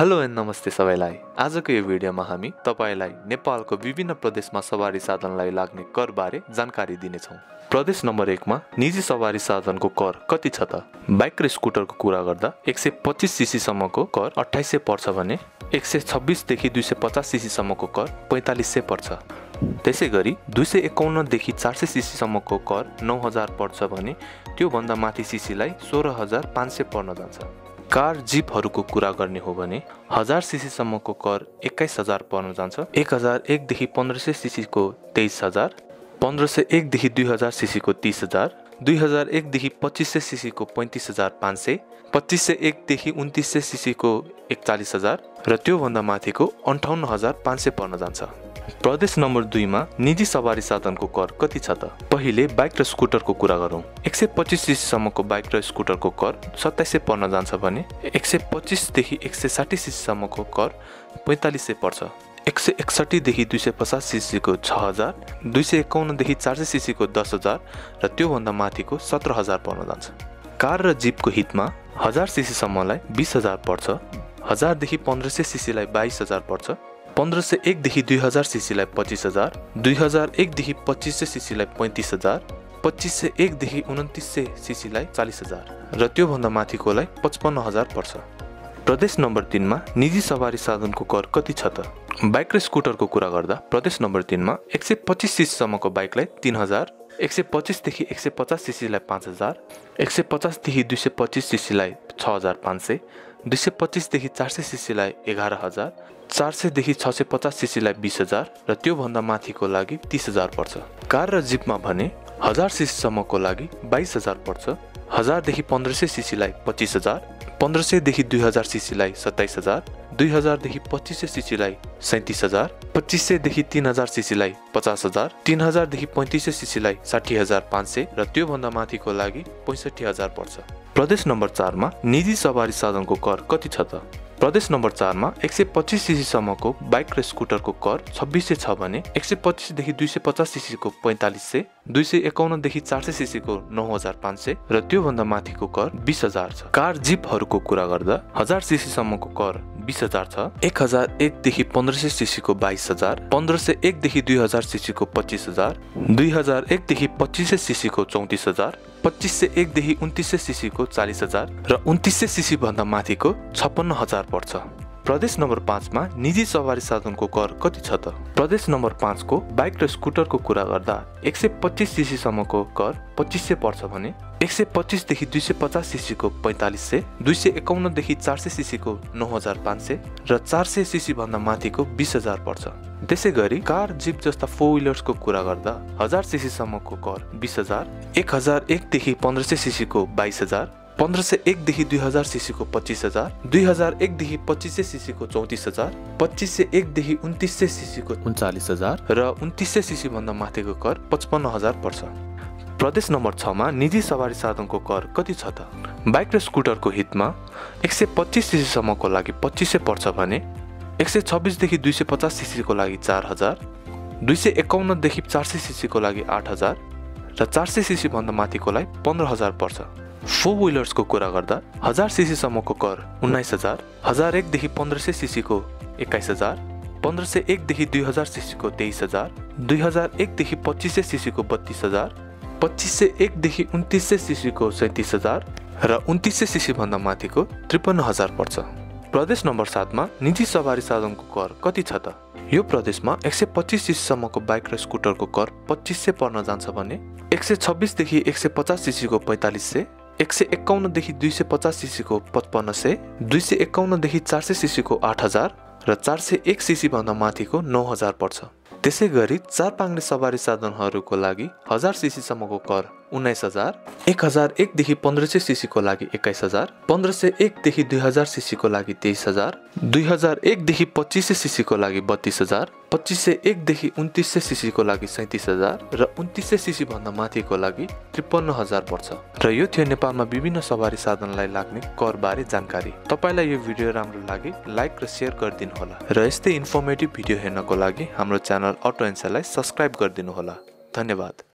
Hello and नमस्ते सबैलाई। आजको यो भिडियोमा हामी तपाईलाई नेपालको विभिन्न प्रदेशमा सवारी साधनलाई लाग्ने कर बारे जानकारी दिनेछौँ। प्रदेश नम्बर 1 मा निजी सवारी साधनको कर कति छ त? बाइक र स्कुटरको कुरा गर्दा 125 सीसी सम्मको कर 2800 पर्छ भने 126 देखि 250 सीसी सम्मको कर 4500 पर्छ। त्यसैगरी 251 देखि 400 सीसी सम्मको कर 9000 पर्छ भने त्यो भन्दा माथि सीसीलाई 16500 पर्न जान्छ। कार जीपहरूको कुरा गर्ने हो भने 1000 सीसी सम्मको कर 21000 पर्न जान्छ। 1001 देखि 1500 सीसी को 23000, 1501 देखि 2000 सीसी को 30000, 2001 देखि 2500 सीसी को 35500, 2501 देखि 2900 सीसी को 41000 र त्यो भन्दा माथिको 58500 पर्न जान्छ। प्रदेश नम्बर 2 मा निजी सवारी साधनको कर कति छ त? पहिले बाइक र स्कुटरको कुरा गरौँ। 125 सीसी सम्मको बाइक र स्कुटरको कर 2700 पर्न जान्छ भने 125 देखि 160 सीसी सम्मको कर 4500 पर्छ। 161 देखि 250 सीसी को 6000, 251 देखि 400 सीसी को 10000 र त्यो भन्दा माथिको 17000 पर्न जान्छ। कार र जीपको हितमा 1000 सीसी सम्मलाई 20000 पर्छ, 1000 देखि 1500 सीसीलाई 22000 पर्छ, 1501 देखि 2000 सीसीलाई 25000, 2001 देखि 2500 सीसीलाई 35000, 2501 देखि 2900 सीसीलाई 40000 र त्यो भन्दा माथिकोलाई 55000 पर्छ। प्रदेश नम्बर 3 मा निजी सवारी साधनको कर कति छ त? बाइक र स्कुटरको कुरा गर्दा प्रदेश नम्बर 3 मा 125 सीसी सम्मको बाइकलाई 3000, 125 देखि 150 सीसीलाई 5000, 150 देखि 225 सीसीलाई 6500, 225 देखि 400 सीसीलाई 11000, 400 देखि 650 सीसीलाई 20000 र त्यो भन्दा माथिको लागि 30000 पर्छ। कार र जीपमा भने 1000 सीसी सम्मको लागि 22000 पर्छ, 1000 देखि 1500 सीसीलाई 25000, 1500 देखि 2000 सीसीलाई 27000, 2000 देखि 2500 सीसीलाई 37000, 2500 देखि 3000 सीसीलाई 50000, 3000 देखि 3500 सीसीलाई 60500 र त्यो भन्दा माथिको लागि 65000 पर्छ। प्रदेश नम्बर 4 मा निजी सवारी साधनको कर कति छ त? प्रदेश नम्बर 4 मा 125 सीसी सम्मको बाइक र स्कुटरको कर 2600 छ भने 125 देखि 250 सीसी को 4500, 251 देखि 400 सीसी को 9500 र त्यो भन्दा माथिको कर 20000 छ। कार जीपहरूको कुरा गर्दा 1000 सीसी सम्मको कर 20000 छ, 1001 देखि 1500 सीसी को 22000, 1501 देखि 2000 सीसी को 25000, 2001 देखि 2500 सीसी को 34000, 2501 देखि 2900 सीसी को 40000 र 2900 सीसी भन्दा माथिको 56000 पर्छ। प्रदेश नम्बर 5 मा निजी सवारी साधनको कर कति छ त? प्रदेश नम्बर 5 को बाइक र स्कुटरको कुरा गर्दा 125 सीसी सम्मको कर 2500 पर्छ भने 125 देखि 250 सीसी को 4500, 251 देखि 400 सीसी को 9500 र 400 सीसी भन्दा माथिको 20000 पर्छ। त्यसैगरी कार जीप जस्ता 4 व्हीलर्सको कुरा गर्दा 1000 सीसी सम्मको कर 20000, 1001 देखि 1500 सीसी को 22000, 1501 देखि 2000 सीसी को 25000, 2001 देखि 2500 सीसी को 34000, 2501 देखि 2900 सीसी को 39000 र 2900 सीसी भन्दा माथिको कर 55000 पर्छ। प्रदेश नम्बर 6 मा निजी सवारी साधनको कर कति छ त? बाइक र स्कुटरको हितमा 125 सीसी सम्मको लागि 2500 पर्छ भने 126 देखि 250 सीसी को लागि 4000, 251 देखि 400 सीसी को लागि 8000 र 400 सीसी भन्दा माथिकोलाई 15000 पर्छ। 4 व्हीलर्सको कुरा गर्दा 1000 सीसी सम्मको कर 19000, 1001 देखि 1500 सीसी को 21000, 1501 देखि 2000 सीसी को 23000, 2001 देखि 2500 सीसी को 32000, 2501 देखि 2900 सीसी को 37000 र 2900 सीसी भन्दा माथिको 53000 पर्छ। प्रदेश नम्बर 7 मा निजी सवारी साधनको कर कति छ त? यो प्रदेशमा 125 सीसी सम्मको बाइक र स्कुटरको कर 2500 पर्न जान्छ भने 126 देखि 150 सीसी को 4500, 151 देखि 250 सीसी को 5500, 251 देखि 400 सीसी को 8000 र 401 सीसी भन्दा माथिको 9000 पर्छ। त्यसैगरी 4 पाङ्ग्रे सवारी साधनहरूको लागि 1000 सीसी सम्मको कर 19000, 1001 देखि 1500 सीसी को लागि 21000, 1501 देखि 2000 सीसी को लागि 23000, 2001 देखि 2500 सीसी को लागि 32000, 2501 देखि 2900 सीसी को लागि 37000 र 2900 सीसी भन्दा माथिको लागि 53000 पर्छ। र यो थियो नेपालमा विभिन्न सवारी साधनलाई लाग्ने कर बारे जानकारी। तपाईलाई यो भिडियो राम्रो लागे लाइक र शेयर गरिदिनु होला र यस्तै इन्फर्मेटिभ भिडियो हेर्नको लागि हाम्रो च्यानल अटो एन्सरलाई सब्स्क्राइब गरिदिनु होला। धन्यवाद।